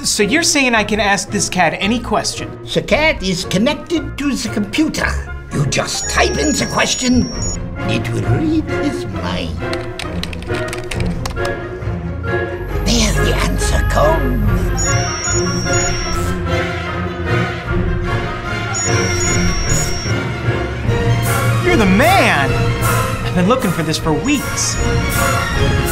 So you're saying I can ask this cat any question? The cat is connected to the computer. You just type in the question, it will read his mind. There the answer comes. You're the man! I've been looking for this for weeks.